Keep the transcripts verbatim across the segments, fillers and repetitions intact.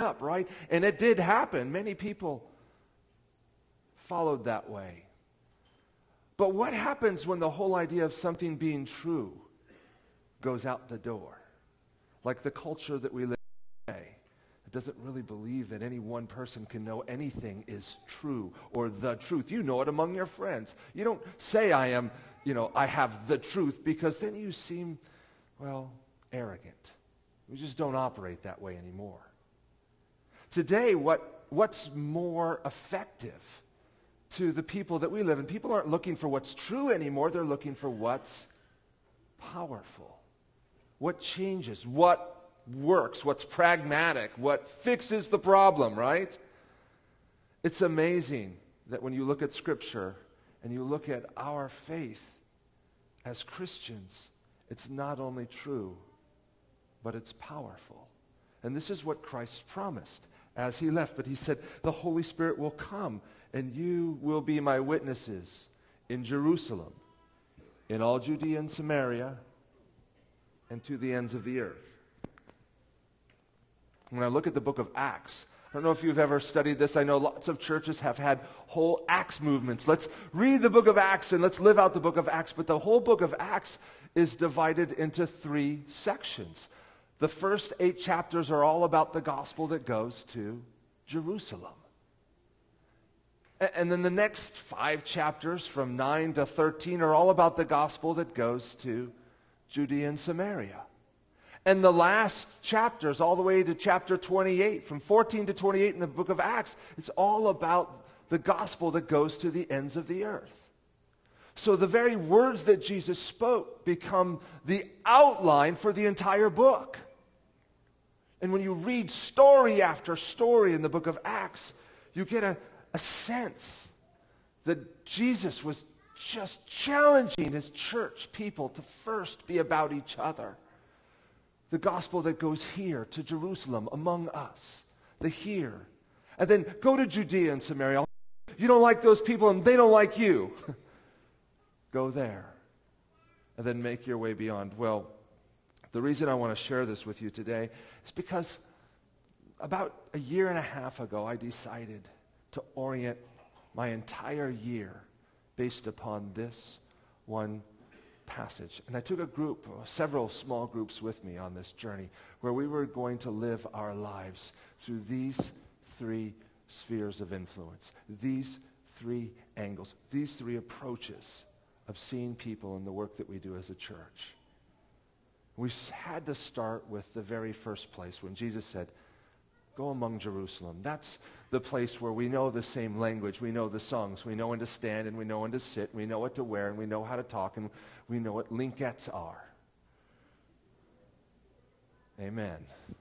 up, right? And it did happen. Many people followed that way. But what happens when the whole idea of something being true goes out the door? Like the culture that we live in today, it doesn't really believe that any one person can know anything is true or the truth. You know it among your friends. You don't say I am, you know, I have the truth, because then you seem, well, arrogant. We just don't operate that way anymore. Today, what, what's more effective to the people that we live in? People aren't looking for what's true anymore. They're looking for what's powerful. What changes? What works? What's pragmatic? What fixes the problem, right? It's amazing that when you look at Scripture and you look at our faith as Christians, it's not only true, but it's powerful. And this is what Christ promised as he left. But he said, the Holy Spirit will come, and you will be my witnesses in Jerusalem, in all Judea and Samaria, and to the ends of the earth. When I look at the book of Acts, I don't know if you've ever studied this. I know lots of churches have had whole Acts movements. Let's read the book of Acts and let's live out the book of Acts. But the whole book of Acts is divided into three sections. The first eight chapters are all about the gospel that goes to Jerusalem. And then the next five chapters, from nine to thirteen, are all about the gospel that goes to Judea and Samaria. And the last chapters, all the way to chapter twenty-eight, from fourteen to twenty-eight in the book of Acts, it's all about the gospel that goes to the ends of the earth. So the very words that Jesus spoke become the outline for the entire book. And when you read story after story in the book of Acts, you get a, a sense that Jesus was just challenging his church people to first be about each other. The gospel that goes here to Jerusalem among us, the here. And then go to Judea and Samaria. You don't like those people and they don't like you. Go there. And then make your way beyond. Well, the reason I want to share this with you today is because about a year and a half ago, I decided to orient my entire year based upon this one passage. And I took a group, several small groups with me on this journey where we were going to live our lives through these three spheres of influence, these three angles, these three approaches of seeing people in the work that we do as a church. We had to start with the very first place when Jesus said, go among Jerusalem. That's the place where we know the same language. We know the songs. We know when to stand and we know when to sit. We know what to wear and we know how to talk and we know what linkettes are. Amen.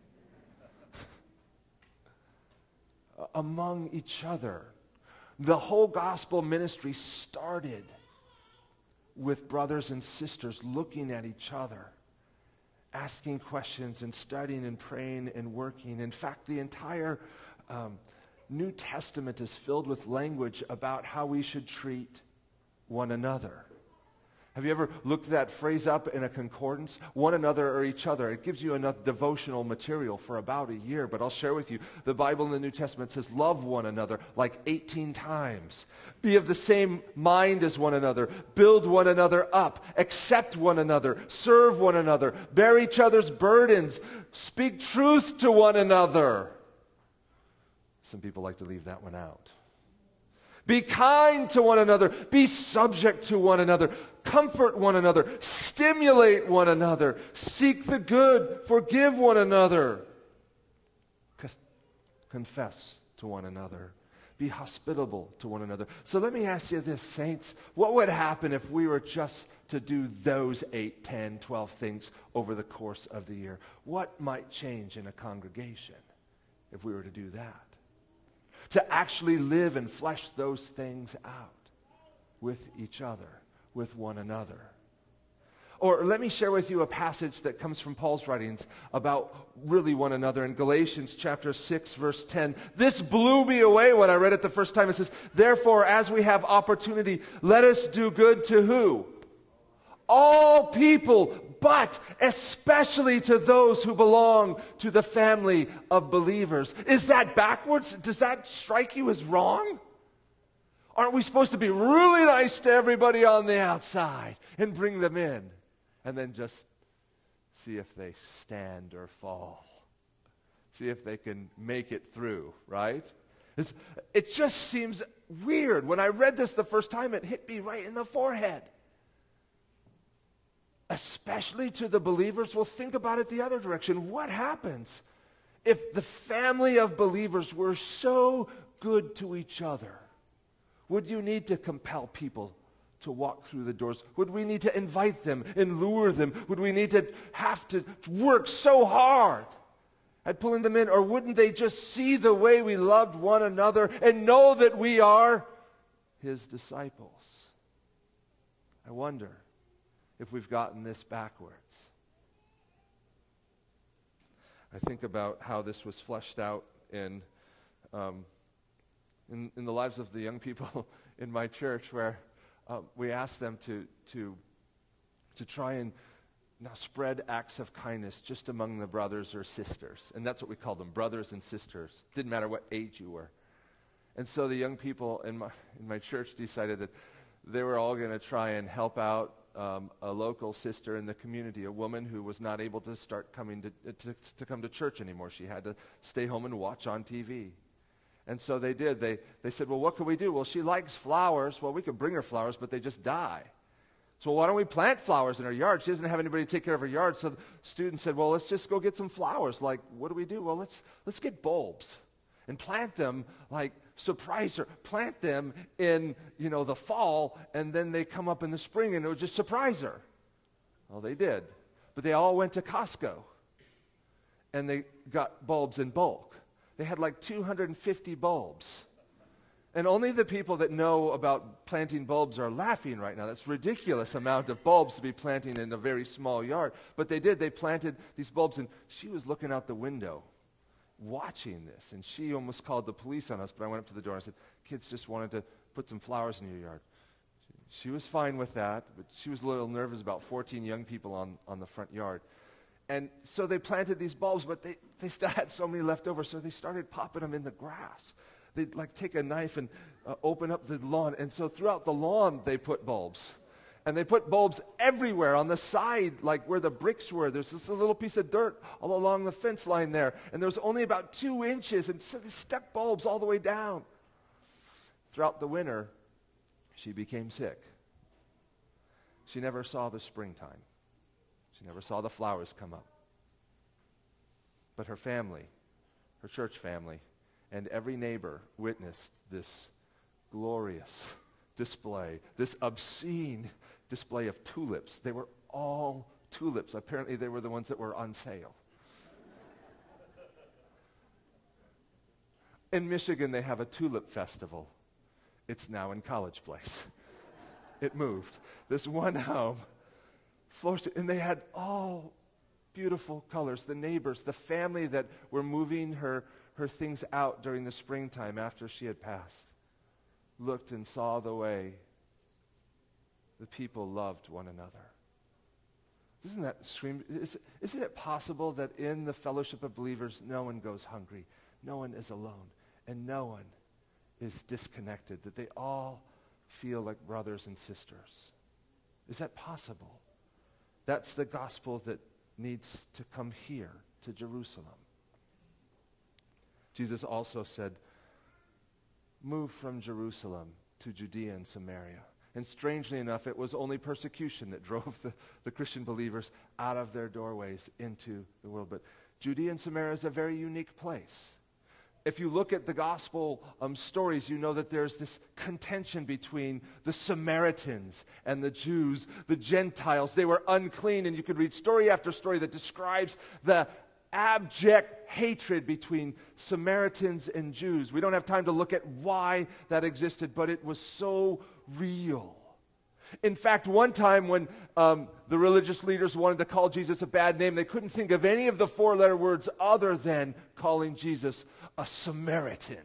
Among each other. The whole gospel ministry started with brothers and sisters looking at each other, asking questions and studying and praying and working. In fact, the entire um, New Testament is filled with language about how we should treat one another. Have you ever looked that phrase up in a concordance? One another or each other. It gives you enough devotional material for about a year, but I'll share with you, the Bible in the New Testament says love one another like eighteen times. Be of the same mind as one another. Build one another up. Accept one another. Serve one another. Bear each other's burdens. Speak truth to one another. Some people like to leave that one out. Be kind to one another. Be subject to one another. Comfort one another. Stimulate one another. Seek the good. Forgive one another. Confess to one another. Be hospitable to one another. So let me ask you this, saints. What would happen if we were just to do those eight, ten, twelve things over the course of the year? What might change in a congregation if we were to do that? To actually live and flesh those things out with each other, with one another. Or let me share with you a passage that comes from Paul's writings about really one another in Galatians chapter six, verse ten. This blew me away when I read it the first time. It says, therefore, as we have opportunity, let us do good to who? All people, but especially to those who belong to the family of believers. Is that backwards? Does that strike you as wrong? Aren't we supposed to be really nice to everybody on the outside and bring them in and then just see if they stand or fall? See if they can make it through, right? It's, it just seems weird. When I read this the first time, it hit me right in the forehead. Especially to the believers. Well, think about it the other direction. What happens if the family of believers were so good to each other? Would you need to compel people to walk through the doors? Would we need to invite them and lure them? Would we need to have to work so hard at pulling them in? Or wouldn't they just see the way we loved one another and know that we are his disciples? I wonder if we've gotten this backwards. I think about how this was fleshed out in, um, in, in the lives of the young people in my church, where uh, we asked them to, to, to try and now spread acts of kindness just among the brothers or sisters. And that's what we called them, brothers and sisters. Didn't matter what age you were. And so the young people in my, in my church decided that they were all going to try and help out um, a local sister in the community, a woman who was not able to start coming to, to, to come to church anymore. She had to stay home and watch on T V. And so they did. They, they said, well, what can we do? Well, she likes flowers. Well, we could bring her flowers, but they just die. So why don't we plant flowers in her yard? She doesn't have anybody to take care of her yard. So the student said, well, let's just go get some flowers. Like, what do we do? Well, let's let's get bulbs and plant them, like, surprise her. Plant them in, you know, the fall, and then they come up in the spring, and it would just surprise her. Well, they did. But they all went to Costco, and they got bulbs in bulk. They had like two hundred fifty bulbs. And only the people that know about planting bulbs are laughing right now. That's a ridiculous amount of bulbs to be planting in a very small yard. But they did. They planted these bulbs, and she was looking out the window watching this. And she almost called the police on us, but I went up to the door and I said, kids just wanted to put some flowers in your yard. She was fine with that, but she was a little nervous about fourteen young people on, on the front yard. And so they planted these bulbs, but they, they still had so many left over, so they started popping them in the grass. They'd like take a knife and uh, open up the lawn. And so throughout the lawn, they put bulbs. And they put bulbs everywhere on the side, like where the bricks were. There's this little piece of dirt all along the fence line there. And there was only about two inches. And so they stuck bulbs all the way down. Throughout the winter, she became sick. She never saw the springtime. She never saw the flowers come up. But her family, her church family, and every neighbor witnessed this glorious display, this obscene display of tulips. They were all tulips. Apparently they were the ones that were on sale. In Michigan, they have a tulip festival. It's now in College Place. It moved. This one home flourished, and they had all beautiful colors. The neighbors, the family that were moving her her things out during the springtime after she had passed, looked and saw the way the people loved one another. Doesn't that scream? Is, isn't it possible that in the fellowship of believers, no one goes hungry, no one is alone, and no one is disconnected, that they all feel like brothers and sisters? Is that possible? That's the gospel that needs to come here to Jerusalem. Jesus also said, move from Jerusalem to Judea and Samaria. And strangely enough, it was only persecution that drove the, the Christian believers out of their doorways into the world. But Judea and Samaria is a very unique place. If you look at the gospel um, stories, you know that there's this contention between the Samaritans and the Jews, the Gentiles. They were unclean, and you could read story after story that describes the abject hatred between Samaritans and Jews. We don't have time to look at why that existed, but it was so real. In fact, one time when um, the religious leaders wanted to call Jesus a bad name, they couldn't think of any of the four-letter words other than calling Jesus a Samaritan.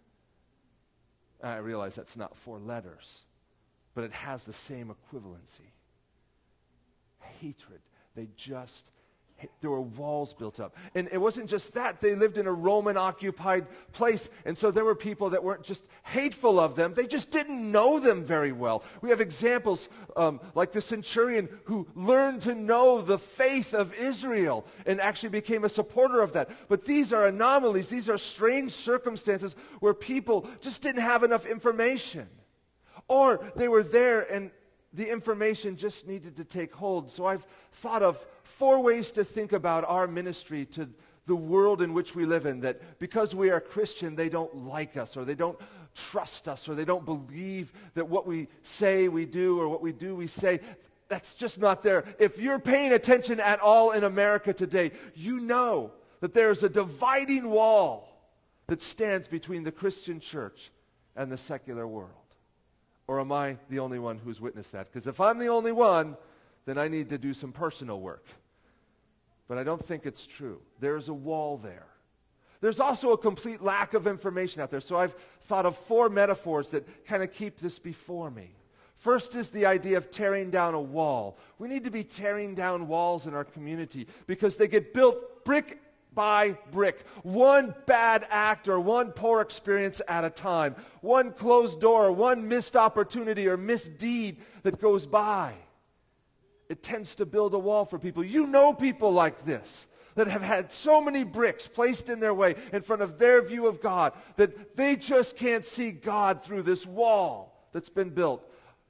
I realize that's not four letters, but it has the same equivalency. Hatred. They They just, there were walls built up. And it wasn't just that. They lived in a Roman-occupied place. And so there were people that weren't just hateful of them. They just didn't know them very well. We have examples um, like the centurion who learned to know the faith of Israel and actually became a supporter of that. But these are anomalies. These are strange circumstances where people just didn't have enough information. Or they were there and the information just needed to take hold. So I've thought of four ways to think about our ministry to the world in which we live in, that because we are Christian, they don't like us, or they don't trust us, or they don't believe that what we say we do, or what we do we say. That's just not there. If you're paying attention at all in America today, you know that there's a dividing wall that stands between the Christian church and the secular world. Or am I the only one who's witnessed that? Because if I'm the only one, then I need to do some personal work. But I don't think it's true. There's a wall there. There's also a complete lack of information out there. So I've thought of four metaphors that kind of keep this before me. First is the idea of tearing down a wall. We need to be tearing down walls in our community because they get built brick by brick, one bad act or one poor experience at a time, one closed door, one missed opportunity or misdeed that goes by. It tends to build a wall for people. You know people like this that have had so many bricks placed in their way in front of their view of God that they just can't see God through this wall that's been built.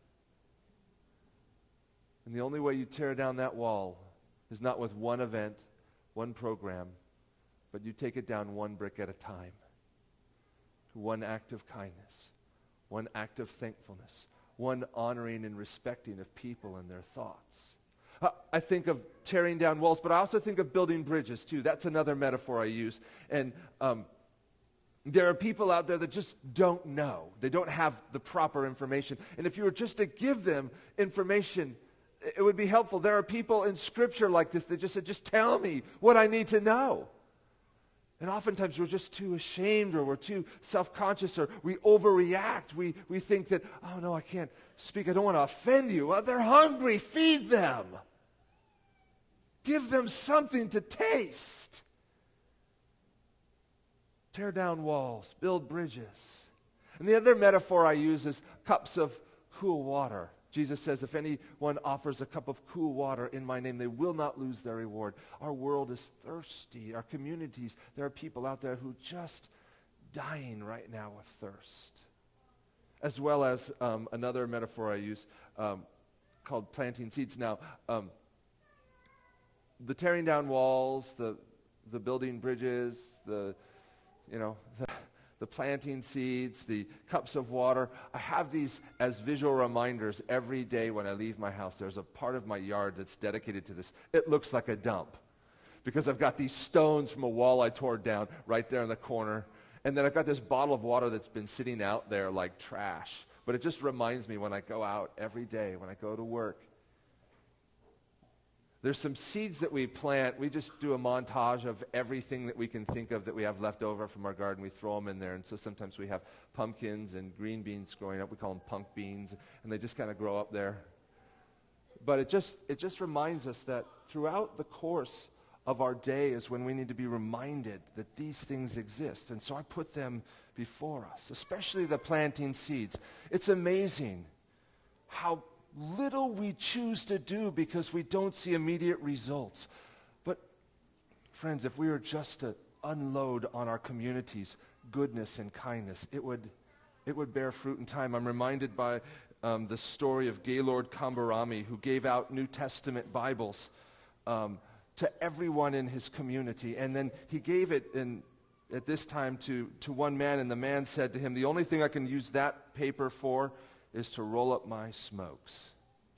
And the only way you tear down that wall is not with one event, one program, but you take it down one brick at a time. One act of kindness, one act of thankfulness, one honoring and respecting of people and their thoughts. Uh, I think of tearing down walls, but I also think of building bridges too. That's another metaphor I use. And um, there are people out there that just don't know. They don't have the proper information. And if you were just to give them information, it would be helpful. There are people in Scripture like this that just said, just tell me what I need to know. And oftentimes we're just too ashamed, or we're too self-conscious, or we overreact. We, we think that, oh no, I can't speak. I don't want to offend you. Well, they're hungry. Feed them. Give them something to taste. Tear down walls. Build bridges. And the other metaphor I use is cups of cool water. Jesus says, if anyone offers a cup of cool water in my name, they will not lose their reward. Our world is thirsty. Our communities, there are people out there who are just dying right now with thirst. As well as um, another metaphor I use um, called planting seeds. Now, um, the tearing down walls, the, the building bridges, the, you know, the, the planting seeds, the cups of water. I have these as visual reminders every day when I leave my house. There's a part of my yard that's dedicated to this. It looks like a dump because I've got these stones from a wall I tore down right there in the corner. And then I've got this bottle of water that's been sitting out there like trash. But it just reminds me when I go out every day, when I go to work. There's some seeds that we plant. We just do a montage of everything that we can think of that we have left over from our garden. We throw them in there. And so sometimes we have pumpkins and green beans growing up. We call them punk beans. And they just kind of grow up there. But it just, it just reminds us that throughout the course of our day is when we need to be reminded that these things exist. And so I put them before us, especially the planting seeds. It's amazing how little we choose to do because we don't see immediate results. But friends, if we were just to unload on our communities goodness and kindness, it would, it would bear fruit in time. I'm reminded by um, the story of Gaylord Kambarami, who gave out New Testament Bibles um, to everyone in his community. And then he gave it in, at this time to, to one man, and the man said to him, the only thing I can use that paper for is to roll up my smokes.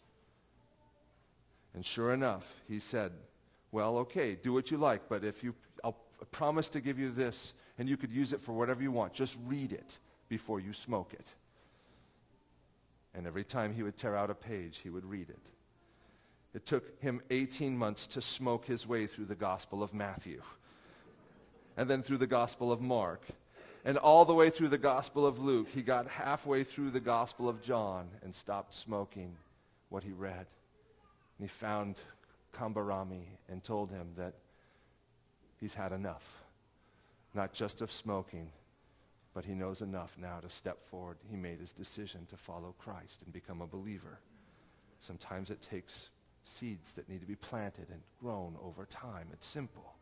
And sure enough, he said, well, okay, do what you like, but if you, I'll promise to give you this, and you could use it for whatever you want. Just read it before you smoke it. And every time he would tear out a page, he would read it. It took him eighteen months to smoke his way through the Gospel of Matthew, and then through the Gospel of Mark, and all the way through the Gospel of Luke. He got halfway through the Gospel of John and stopped smoking what he read. And he found Kambarami and told him that he's had enough, not just of smoking, but he knows enough now to step forward. He made his decision to follow Christ and become a believer. Sometimes it takes seeds that need to be planted and grown over time. It's simple.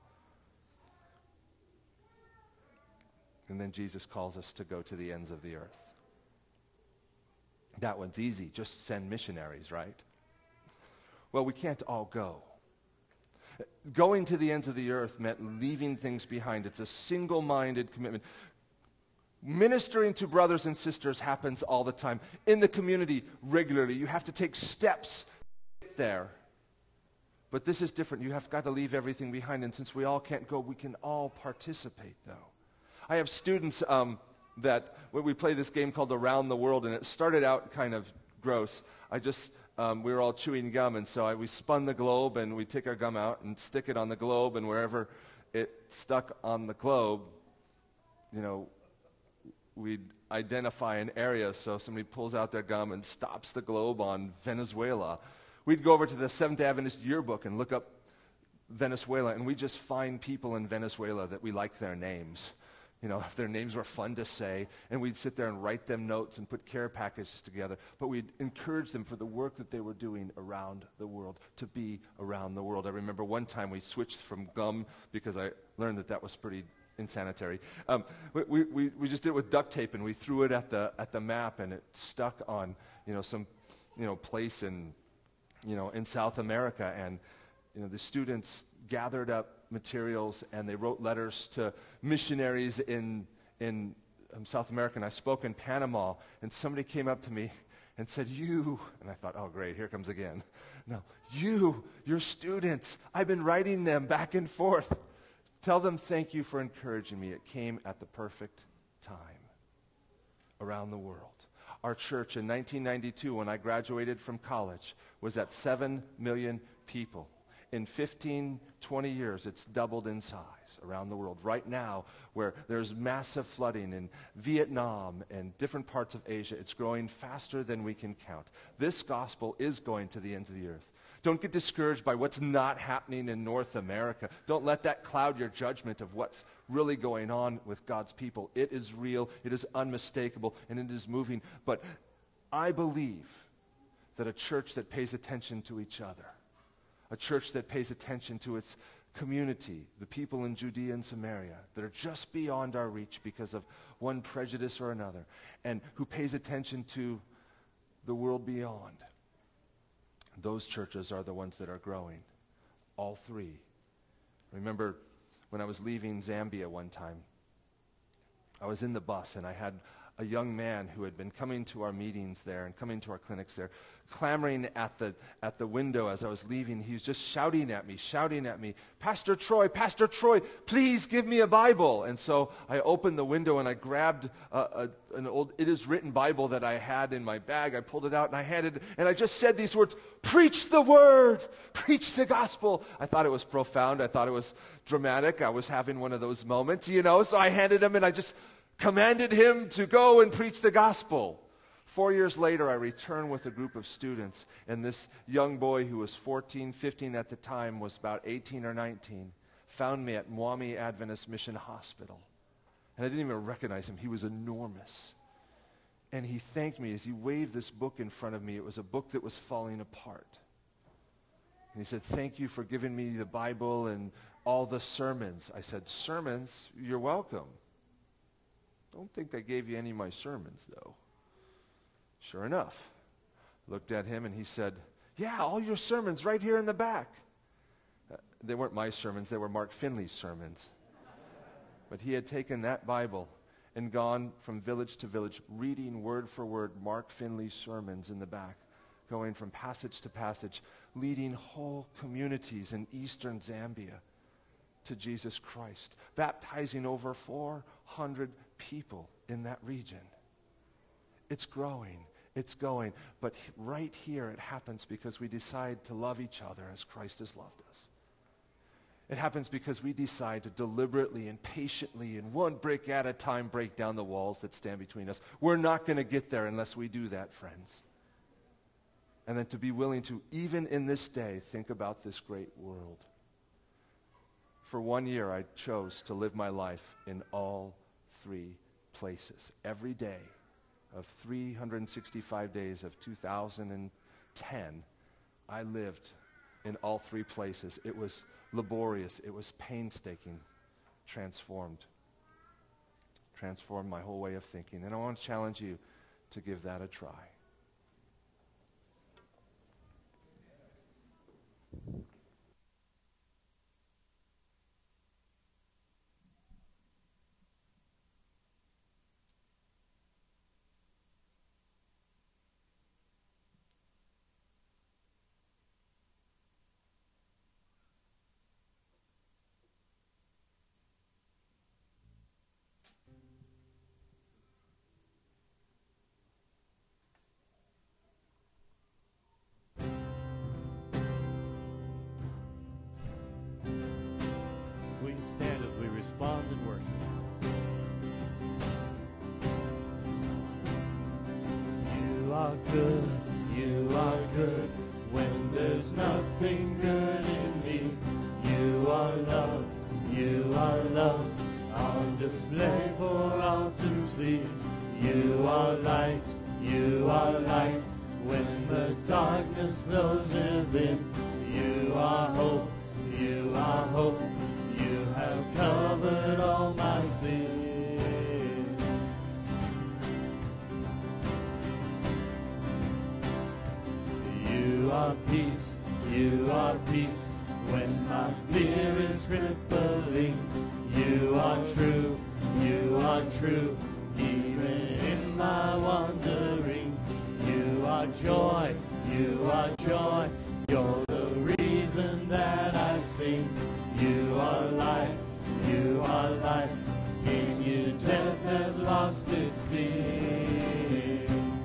And then Jesus calls us to go to the ends of the earth. That one's easy. Just send missionaries, right? Well, we can't all go. Going to the ends of the earth meant leaving things behind. It's a single-minded commitment. Ministering to brothers and sisters happens all the time. In the community, regularly. You have to take steps to get there. But this is different. You have got to leave everything behind. And since we all can't go, we can all participate, though. I have students um, that, when we play this game called Around the World, and it started out kind of gross. I just, um, we were all chewing gum, and so I, we spun the globe, and we take our gum out and stick it on the globe, and wherever it stuck on the globe, you know, we'd identify an area. So somebody pulls out their gum and stops the globe on Venezuela. We'd go over to the Seventh Adventist yearbook and look up Venezuela, and we just find people in Venezuela that we like their names. You know, if their names were fun to say, and we'd sit there and write them notes and put care packages together. But we'd encourage them for the work that they were doing around the world, to be around the world. I remember one time we switched from gum because I learned that that was pretty insanitary. Um, we, we, we just did it with duct tape, and we threw it at the at the map, and it stuck on, you know, some, you know, place in, you know, in South America. And, you know, the students gathered up materials, and they wrote letters to missionaries in in um, South America. And I spoke in Panama, and somebody came up to me and said, "You," and I thought, "Oh, great, here comes again." No, "You, your students, I've been writing them back and forth. Tell them thank you for encouraging me." It came at the perfect time. Around the world. Our church in nineteen ninety-two, when I graduated from college, was at seven million people. In fifteen, twenty years, it's doubled in size around the world. Right now, where there's massive flooding in Vietnam and different parts of Asia, it's growing faster than we can count. This gospel is going to the ends of the earth. Don't get discouraged by what's not happening in North America. Don't let that cloud your judgment of what's really going on with God's people. It is real, it is unmistakable, and it is moving. But I believe that a church that pays attention to each other, a church that pays attention to its community, the people in Judea and Samaria that are just beyond our reach because of one prejudice or another, and who pays attention to the world beyond, those churches are the ones that are growing. All three. Remember when I was leaving Zambia one time, I was in the bus, and I had a young man who had been coming to our meetings there and coming to our clinics there, clamoring at the at the window as I was leaving. He was just shouting at me, shouting at me, "Pastor Troy, Pastor Troy, please give me a Bible." And so I opened the window, and I grabbed a, a, an old It Is Written Bible that I had in my bag. I pulled it out, and I handed it, and I just said these words, "Preach the word, preach the gospel." I thought it was profound. I thought it was dramatic. I was having one of those moments, you know, so I handed him, and I just commanded him to go and preach the gospel. Four years later, I returned with a group of students, and this young boy who was fourteen, fifteen at the time was about eighteen or nineteen, found me at Mwami Adventist Mission Hospital. And I didn't even recognize him. He was enormous. And he thanked me as he waved this book in front of me. It was a book that was falling apart. And he said, "Thank you for giving me the Bible and all the sermons." I said, "Sermons? You're welcome. Don't think I gave you any of my sermons, though." Sure enough, looked at him, and he said, "Yeah, all your sermons right here in the back." Uh, they weren't my sermons. They were Mark Finley's sermons. But he had taken that Bible and gone from village to village, reading word for word Mark Finley's sermons in the back, going from passage to passage, leading whole communities in eastern Zambia to Jesus Christ, baptizing over four hundred people in that region. It's growing, it's going, but right here it happens because we decide to love each other as Christ has loved us. It happens because we decide to deliberately and patiently and one brick at a time break down the walls that stand between us. We're not going to get there unless we do that, friends. And then to be willing to, even in this day, think about this great world. For one year, I chose to live my life in all three places. Every day of three hundred sixty-five days of two thousand ten, I lived in all three places. It was laborious. It was painstaking. Transformed. Transformed my whole way of thinking. And I want to challenge you to give that a try. We stand as we respond in worship. You are good, you are good, when there's nothing good in me. You are love, you are love, on display for all to see. You are light, you are light, when the darkness closes in. You are hope, you are hope, you have covered all my sin. You are peace, you are peace, when my fear is crippling. You are true, you are true, even in my wandering. You are joy, you are joy, you're the reason that I sing. You are life, you are life, in you death has lost its sting.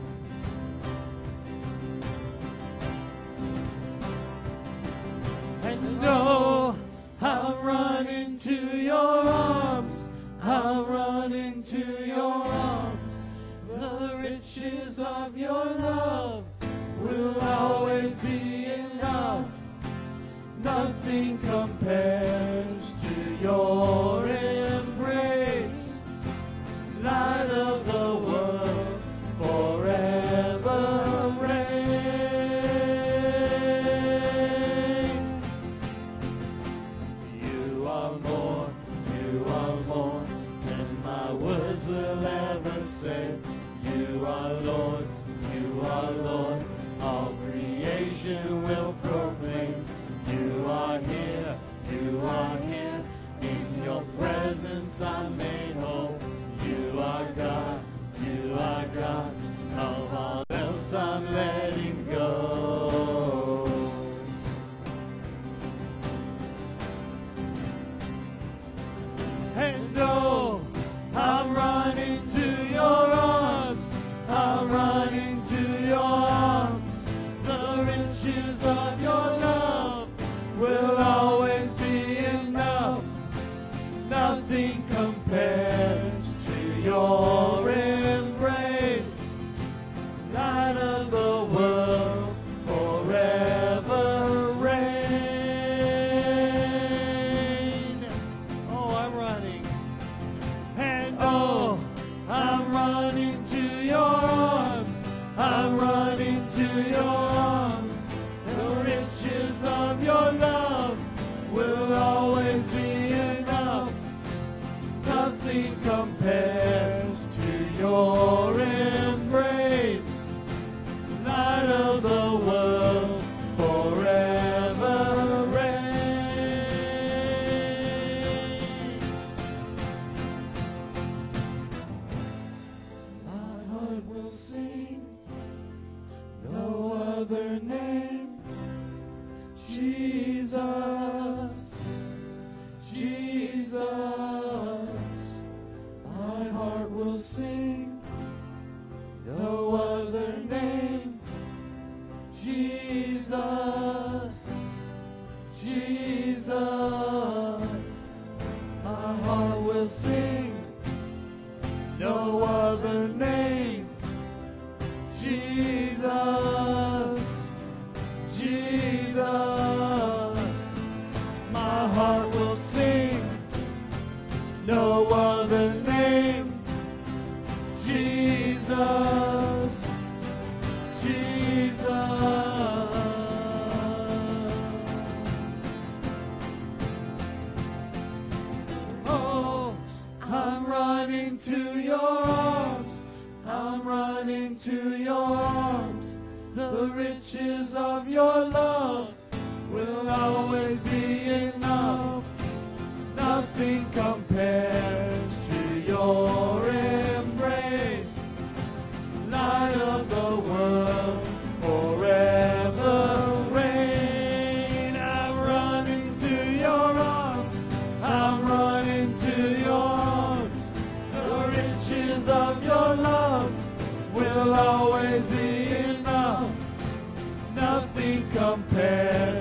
And oh, I'll run into your arms, I'll run into your arms. The riches of your love will always be enough. Nothing compares to your embrace. Light of the world, forever reign. You are more, you are more than my words will ever say. You are Lord, you are Lord, all creation will proclaim. You are here, you are here, in your presence I'm made whole. You are God, you are God, of all else I'm letting go. And oh, I'm running to your arms, I'm running to your arms. The riches of your love will always be enough. Nothing compares to your embrace. Light of the world, forever reign. Oh, I'm running. And oh, I'm running to your arms. I'm running to your arms. The riches of your love will always be enough. Nothing compares to your embrace. Light of the world, forever reign. My heart will sing, no other name. Jesus, Jesus, my heart will sing, no other name. Jesus, Jesus, my heart will sing, no other name. Jesus, running to your arms. I'm running to your arms. The riches of your love will always be enough. Nothing compares to your embrace. Light of the world, forever reign. I'm running to your arms. I'm running to your arms. The riches of your love will always be enough. Nothing compares